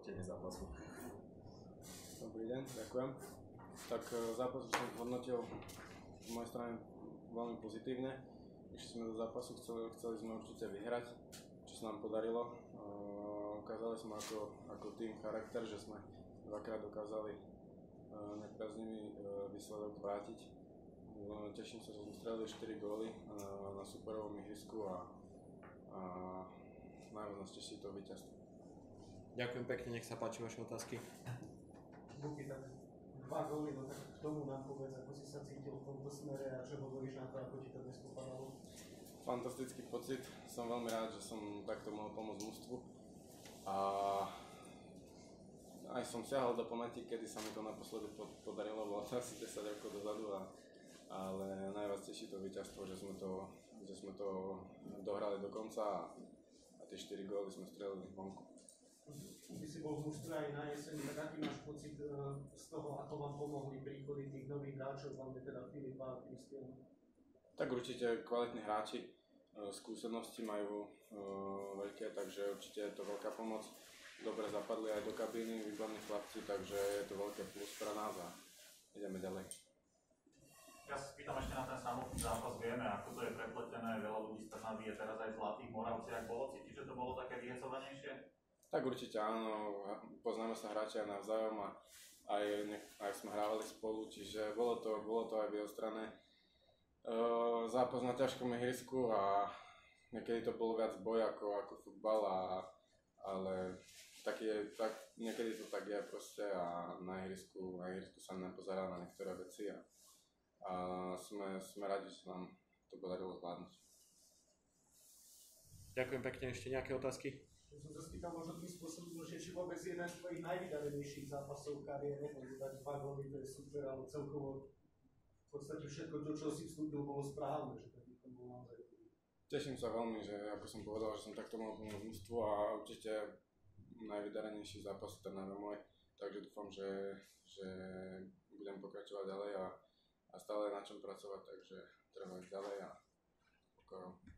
hodnotenie zápasu? Dobrý deň, ďakujem. Tak zápas som hodnotil z mojej strany veľmi pozitívne. Išli sme do zápasu, chceli sme určite vyhrať, čo sa nám podarilo. Ukázali sme ako tým charakter, že sme dvakrát dokázali nepriaznivý výsledok vrátiť. Teším sa, že sme strelili 4 góly na superovom ihrisku a najviac nás teší to víťazstvo. Ďakujem pekne, nech sa páči vaše otázky. Buky, tak 2 góly, no tak k tomu nám povedz, ako si sa cítil v tomto smere a čo hovoríš na to, ako ti to dnes popadalo? Fantastický pocit, som veľmi rád, že som takto mohol pomôcť mužstvu a aj som siahol do pamäti, kedy sa mi to naposledy podarilo, bolo to asi 10 rokov dozadu, ale najviac teší to víťazstvo, že sme to dohrali do konca a tie 4 góly sme strelili vonku. Ty si bol v mužstve aj na jeseni, tak aký máš pocit z toho, ako vám pomohli príchody tých nových hráčov, hlavne teda Filipa a Kristiana? Tak určite kvalitní hráči, skúsenosti majú veľké, takže určite je to veľká pomoc. Dobre zapadli aj do kabíny, výborní chlapci, takže je to veľké plus pre nás a ideme ďalej. Ja sa spýtam ešte na ten samotný zápas, vieme, ako to je prepletené, veľa ľudí z Trnavy je teraz aj v Zlatých Moravciach, bolo cítiť, že to bolo také vyhecovanejšie? Tak určite áno, poznáme sa hráči aj navzájom a aj sme hrávali spolu, čiže bolo to aj vyostrané. Zápas na ťažkom ihrisku a niekedy to bolo viac boj ako futbal, ale niekedy to tak je proste a na ihrisku sa nepozerá na niektoré veci a sme radi, že sa nám to podarilo zvládnuť. Ďakujem pekne, ešte nejaké otázky? Som sa spýtal možno tým spôsobom, že či vôbec jeden z tvojich najvydarenejších zápasov v kariére, môžu dať 2 góly, to je super, ale celkovo v podstate všetko to, čo si vstúpil, bolo správne, že taký to bol naozaj. Teším sa veľmi, že ako som povedal, že som takto mohol pomôcť mužstvu a určite najvydarenejší zápas v Trnave môj, takže dúfam, že budem pokračovať ďalej a stále na čom pracovať, takže treba ísť ďalej a pokojom.